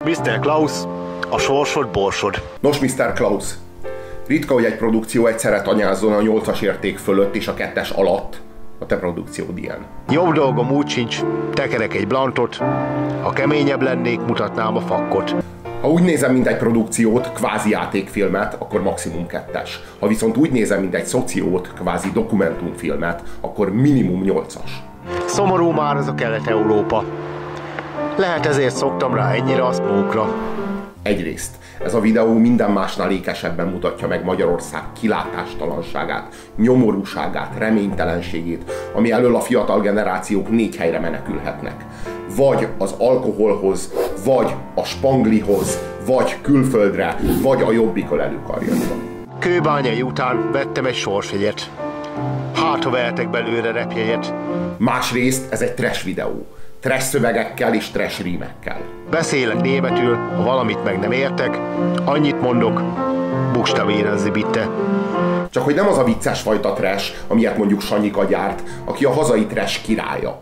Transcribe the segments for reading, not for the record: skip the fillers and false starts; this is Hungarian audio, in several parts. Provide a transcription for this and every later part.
Mr. Klaus, a sorsod borsod. Nos, Mr. Klaus, ritka, hogy egy produkció egyszerre tanyázzon a 8-as érték fölött és a 2-es alatt. A te produkciód ilyen. Jobb dolgom úgy sincs, tekerek egy blantot, ha keményebb lennék, mutatnám a fakkot. Ha úgy nézem, mint egy produkciót, kvázi játékfilmet, akkor maximum 2-es. Ha viszont úgy nézem, mint egy szociót, kvázi dokumentumfilmet, akkor minimum 8-as. Szomorú már ez a Kelet-Európa. Lehet ezért szoktam rá ennyire a smoke-ra. Egyrészt, ez a videó minden másnál ékesebben mutatja meg Magyarország kilátástalanságát, nyomorúságát, reménytelenségét, ami elől a fiatal generációk 4 helyre menekülhetnek. Vagy az alkoholhoz, vagy a spanglihoz, vagy külföldre, vagy a Jobbikon előkarjaiba. Kőbányai után vettem egy sorsjegyet. Hát, ha vehetek belőle repjegyet. Másrészt ez egy trash videó. Trash szövegekkel és trash rímekkel. Beszélek németül, ha valamit meg nem értek, annyit mondok, buchstabieren Sie bitte. Csak hogy nem az a vicces fajta trash, amilyet mondjuk Sanyika gyárt, aki a hazai trash királya.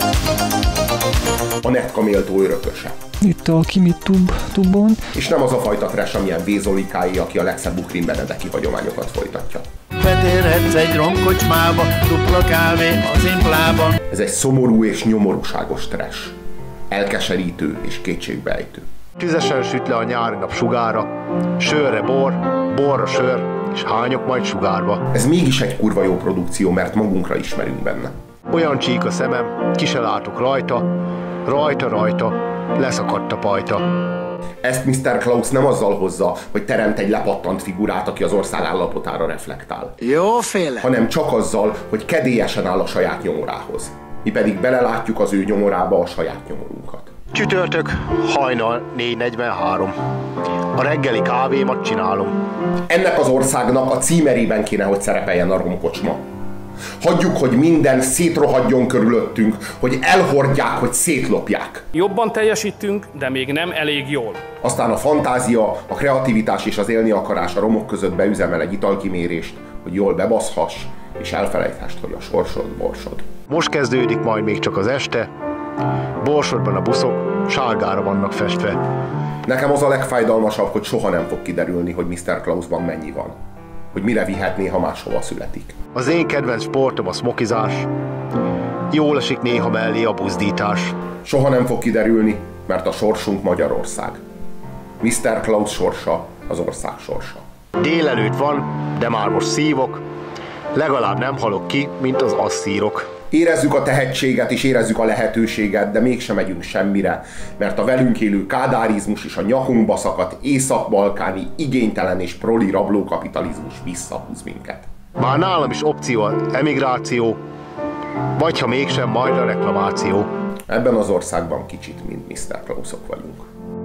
A netka méltó örököse. Itt a Kimi Tubon. És nem az a fajta trash, amilyen Vézolikái, aki a legszebb Ukrin Benedeki hagyományokat folytatja. Betérhetsz egy romkocsmába, dupla kávé az implában. Ez egy szomorú és nyomorúságos trash. Elkeserítő és kétségbeejtő. Tüzesen süt le a nyári nap sugára, sörre bor, borra sör, és hányok majd sugárba. Ez mégis egy kurva jó produkció, mert magunkra ismerünk benne. Olyan csík a szemem, ki se látok rajta, rajta, leszakadt a pajta. Ezt Mr. Klaus nem azzal hozza, hogy teremt egy lepattant figurát, aki az ország állapotára reflektál. Jóféle. Hanem csak azzal, hogy kedélyesen áll a saját nyomorához. Mi pedig belelátjuk az ő nyomorába a saját nyomorunkat. Csütörtök, hajnal 4:43. A reggeli kávémat csinálom. Ennek az országnak a címerében kéne, hogy szerepeljen a romkocsma. Hagyjuk, hogy minden szétrohadjon körülöttünk, hogy elhordják, hogy szétlopják. Jobban teljesítünk, de még nem elég jól. Aztán a fantázia, a kreativitás és az élni akarás a romok között beüzemel egy italkimérést, hogy jól bebaszhass, és elfelejthest, hogy a sorsod borsod. Most kezdődik majd még csak az este. Borsodban a buszok sárgára vannak festve. Nekem az a legfájdalmasabb, hogy soha nem fog kiderülni, hogy Mr. Klausban mennyi van. Hogy mire vihetné, ha máshova születik. Az én kedvenc sportom a smokizás. Jól esik néha mellé a buzdítás. Soha nem fog kiderülni, mert a sorsunk Magyarország. Mr. Klaus sorsa az ország sorsa. Délelőtt van, de már most szívok. Legalább nem halok ki, mint az asszírok. Érezzük a tehetséget és érezzük a lehetőséget, de mégsem megyünk semmire, mert a velünk élő kádárizmus és a nyakunkba szakadt észak-balkáni igénytelen és proli rablókapitalizmus visszahúz minket. Már nálam is opció az emigráció, vagy ha mégsem, majd a reklamáció. Ebben az országban kicsit mind Mr. Klausok vagyunk.